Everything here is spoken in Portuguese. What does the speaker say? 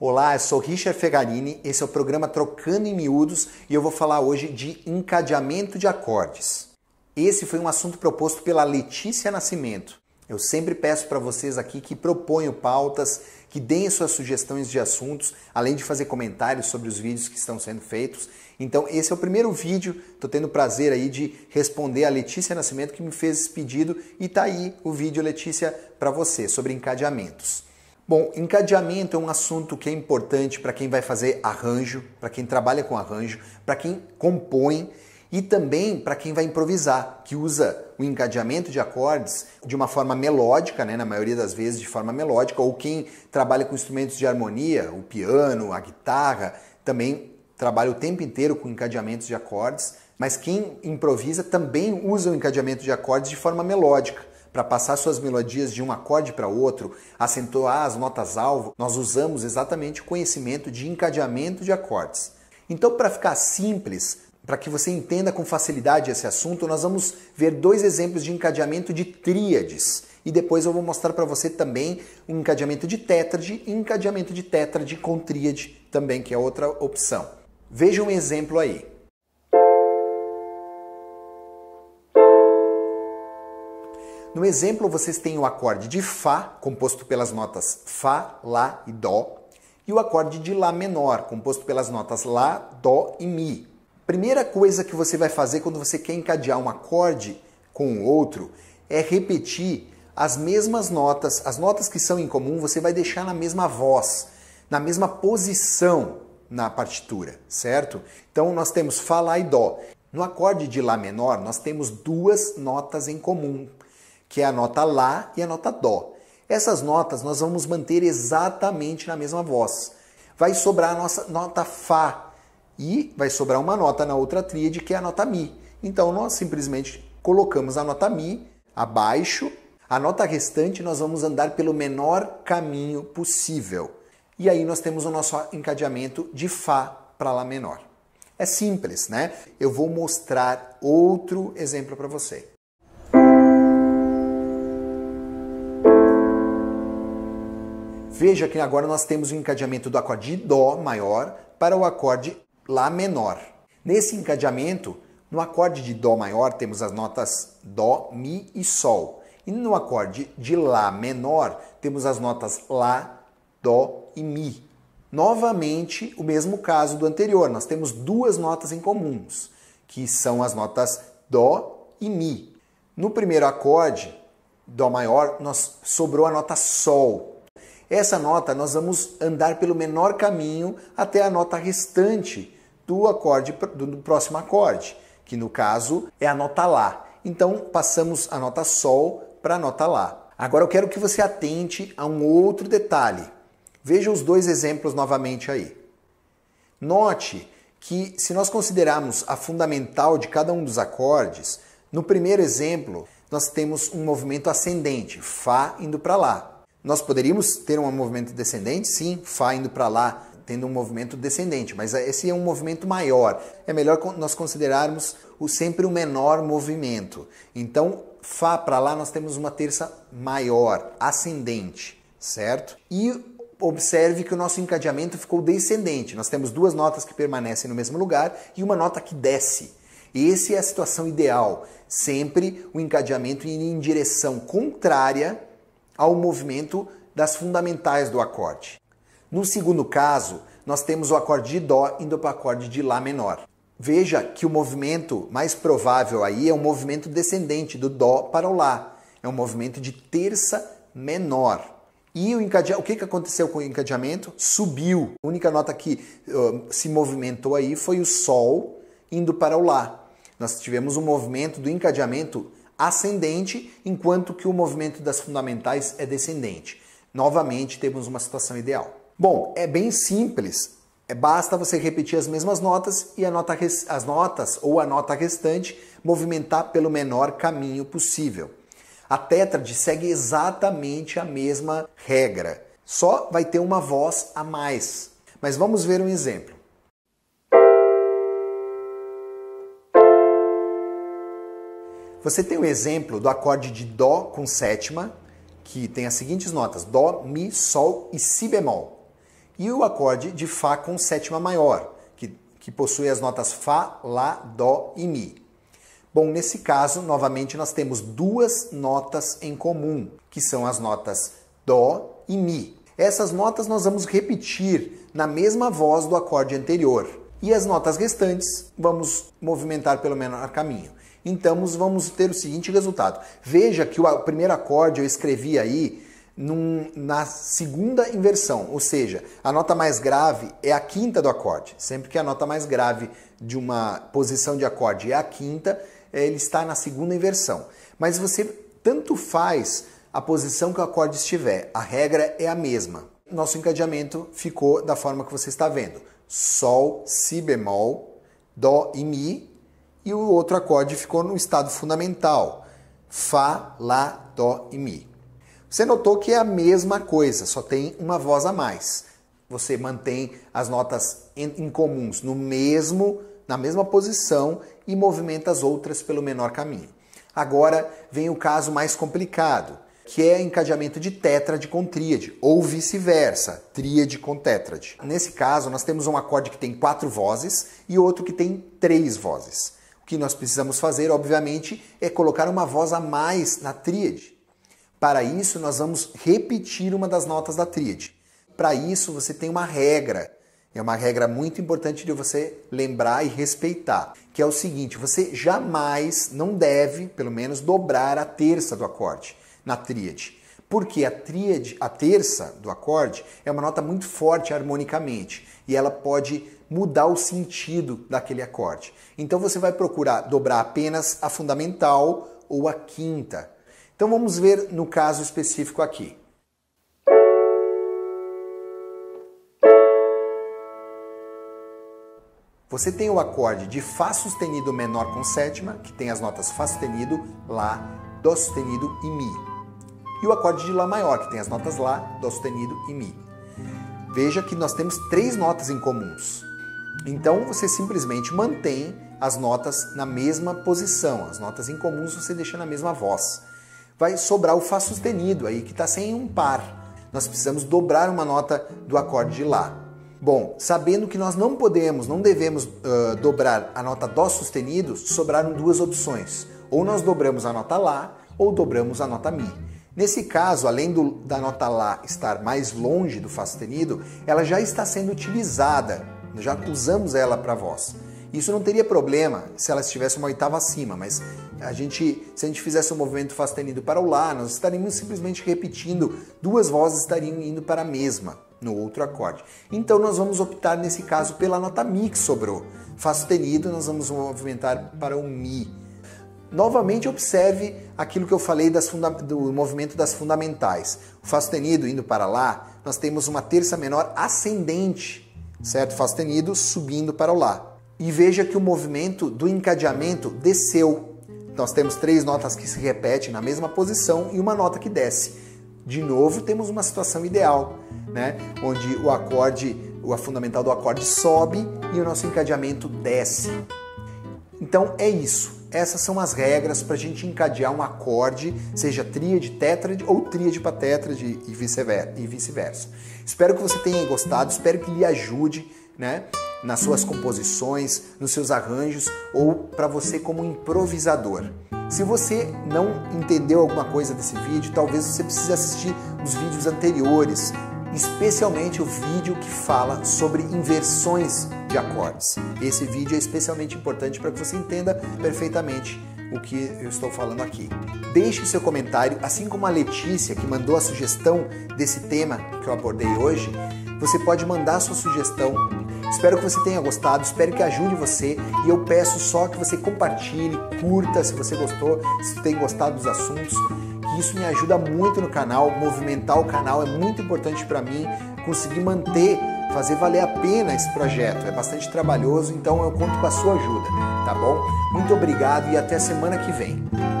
Olá, eu sou Richard Fegarini, esse é o programa Trocando em Miúdos e eu vou falar hoje de encadeamento de acordes. Esse foi um assunto proposto pela Letícia Nascimento. Eu sempre peço para vocês aqui que proponham pautas, que deem suas sugestões de assuntos, além de fazer comentários sobre os vídeos que estão sendo feitos. Então esse é o primeiro vídeo, estou tendo o prazer aí de responder a Letícia Nascimento que me fez esse pedido e tá aí o vídeo, Letícia, para você, sobre encadeamentos. Bom, encadeamento é um assunto que é importante para quem vai fazer arranjo, para quem trabalha com arranjo, para quem compõe e também para quem vai improvisar, que usa o encadeamento de acordes de uma forma melódica, né, na maioria das vezes de forma melódica, ou quem trabalha com instrumentos de harmonia, o piano, a guitarra, também trabalha o tempo inteiro com encadeamentos de acordes, mas quem improvisa também usa o encadeamento de acordes de forma melódica. Para passar suas melodias de um acorde para outro, acentuar as notas-alvo, nós usamos exatamente o conhecimento de encadeamento de acordes. Então, para ficar simples, para que você entenda com facilidade esse assunto, nós vamos ver dois exemplos de encadeamento de tríades. E depois eu vou mostrar para você também um encadeamento de tétrade e encadeamento de tétrade com tríade também, que é outra opção. Veja um exemplo aí. No exemplo, vocês têm o acorde de Fá, composto pelas notas Fá, Lá e Dó, e o acorde de Lá menor, composto pelas notas Lá, Dó e Mi. Primeira coisa que você vai fazer quando você quer encadear um acorde com o outro é repetir as mesmas notas, as notas que são em comum, você vai deixar na mesma voz, na mesma posição na partitura, certo? Então nós temos Fá, Lá e Dó. No acorde de Lá menor, nós temos duas notas em comum, que é a nota Lá e a nota Dó. Essas notas nós vamos manter exatamente na mesma voz. Vai sobrar a nossa nota Fá e vai sobrar uma nota na outra tríade, que é a nota Mi. Então nós simplesmente colocamos a nota Mi abaixo. A nota restante nós vamos andar pelo menor caminho possível. E aí nós temos o nosso encadeamento de Fá para Lá menor. É simples, né? Eu vou mostrar outro exemplo para você. Veja que agora nós temos o encadeamento do acorde de Dó maior para o acorde Lá menor. Nesse encadeamento, no acorde de Dó maior temos as notas Dó, Mi e Sol. E no acorde de Lá menor temos as notas Lá, Dó e Mi. Novamente, o mesmo caso do anterior, nós temos duas notas em comuns, que são as notas Dó e Mi. No primeiro acorde, Dó maior, nós sobrou a nota Sol. Essa nota nós vamos andar pelo menor caminho até a nota restante do acorde do próximo acorde, que no caso é a nota Lá. Então passamos a nota Sol para a nota Lá. Agora eu quero que você atente a um outro detalhe. Veja os dois exemplos novamente aí. Note que se nós considerarmos a fundamental de cada um dos acordes, no primeiro exemplo nós temos um movimento ascendente, Fá indo para Lá. Nós poderíamos ter um movimento descendente? Sim, Fá indo para Lá, tendo um movimento descendente, mas esse é um movimento maior. É melhor nós considerarmos sempre o menor movimento. Então, Fá para Lá nós temos uma terça maior, ascendente, certo? E observe que o nosso encadeamento ficou descendente. Nós temos duas notas que permanecem no mesmo lugar e uma nota que desce. Essa é a situação ideal. Sempre o encadeamento indo em direção contrária ao movimento das fundamentais do acorde. No segundo caso, nós temos o acorde de Dó indo para o acorde de Lá menor. Veja que o movimento mais provável aí é um movimento descendente do Dó para o Lá. É um movimento de terça menor. E o que aconteceu com o encadeamento? Subiu. A única nota que se movimentou aí foi o Sol indo para o Lá. Nós tivemos um movimento do encadeamento ascendente, enquanto que o movimento das fundamentais é descendente. Novamente, temos uma situação ideal. Bom, é bem simples. Basta você repetir as mesmas notas e as notas ou a nota restante movimentar pelo menor caminho possível. A tétrade segue exatamente a mesma regra. Só vai ter uma voz a mais. Mas vamos ver um exemplo. Você tem o exemplo do acorde de Dó com sétima, que tem as seguintes notas: Dó, Mi, Sol e Si bemol. e o acorde de Fá com sétima maior, que possui as notas Fá, Lá, Dó e Mi. Bom, nesse caso, novamente, nós temos duas notas em comum, que são as notas Dó e Mi. Essas notas nós vamos repetir na mesma voz do acorde anterior. E as notas restantes vamos movimentar pelo menor caminho. Então, vamos ter o seguinte resultado. Veja que o primeiro acorde eu escrevi aí na segunda inversão, ou seja, a nota mais grave é a quinta do acorde. Sempre que a nota mais grave de uma posição de acorde é a quinta, ele está na segunda inversão. Mas você tanto faz a posição que o acorde estiver, a regra é a mesma. Nosso encadeamento ficou da forma que você está vendo. Sol, Si bemol, Dó e Mi, e o outro acorde ficou no estado fundamental, Fá, Lá, Dó e Mi. Você notou que é a mesma coisa, só tem uma voz a mais. Você mantém as notas incomuns na mesma posição e movimenta as outras pelo menor caminho. Agora vem o caso mais complicado, que é encadeamento de tétrade com tríade, ou vice-versa, tríade com tétrade. Nesse caso, nós temos um acorde que tem 4 vozes e outro que tem 3 vozes. O que nós precisamos fazer, obviamente, é colocar uma voz a mais na tríade. Para isso, nós vamos repetir uma das notas da tríade. Para isso, você tem uma regra. É uma regra muito importante de você lembrar e respeitar, que é o seguinte: você jamais, não deve, pelo menos, dobrar a terça do acorde na tríade. Porque a terça do acorde é uma nota muito forte harmonicamente e ela pode mudar o sentido daquele acorde. Então você vai procurar dobrar apenas a fundamental ou a quinta. Então vamos ver no caso específico aqui. Você tem o acorde de Fá sustenido menor com sétima, que tem as notas Fá sustenido, Lá, Dó sustenido e Mi. E o acorde de Lá maior, que tem as notas Lá, Dó sustenido e Mi. Veja que nós temos 3 notas em comuns. Então você simplesmente mantém as notas na mesma posição. As notas em comuns você deixa na mesma voz. Vai sobrar o Fá sustenido aí, que está sem um par. Nós precisamos dobrar uma nota do acorde de Lá. Bom, sabendo que nós não devemos dobrar a nota Dó sustenido, sobraram 2 opções. Ou nós dobramos a nota Lá, ou dobramos a nota Mi. Nesse caso, além da nota Lá estar mais longe do Fá sustenido, ela já está sendo utilizada, já usamos ela para voz. Isso não teria problema se ela estivesse uma oitava acima, mas se a gente fizesse um movimento Fá sustenido para o Lá, nós estaríamos simplesmente repetindo, 2 vozes estariam indo para a mesma, no outro acorde. Então nós vamos optar nesse caso pela nota Mi que sobrou. Fá sustenido nós vamos movimentar para o Mi. Novamente observe aquilo que eu falei do movimento das fundamentais. O Fá sustenido indo para Lá, nós temos uma terça menor ascendente, certo? Fá sustenido subindo para o Lá. E veja que o movimento do encadeamento desceu. Nós temos 3 notas que se repetem na mesma posição e uma nota que desce. De novo, temos uma situação ideal, né? Onde a fundamental do acorde sobe e o nosso encadeamento desce. Então é isso. Essas são as regras para a gente encadear um acorde, seja tríade, tétrade ou tríade para tétrade e vice-versa. Espero que você tenha gostado, espero que lhe ajude, né, nas suas composições, nos seus arranjos ou para você como improvisador. Se você não entendeu alguma coisa desse vídeo, talvez você precise assistir os vídeos anteriores, especialmente o vídeo que fala sobre inversões de acordes. Esse vídeo é especialmente importante para que você entenda perfeitamente o que eu estou falando aqui. Deixe seu comentário, assim como a Letícia, que mandou a sugestão desse tema que eu abordei hoje, você pode mandar a sua sugestão. Espero que você tenha gostado, espero que ajude você e eu peço só que você compartilhe, curta se você gostou, se tem gostado dos assuntos, que isso me ajuda muito no canal, movimentar o canal é muito importante para mim, conseguir manter, fazer valer a pena esse projeto, é bastante trabalhoso, então eu conto com a sua ajuda, tá bom? Muito obrigado e até semana que vem.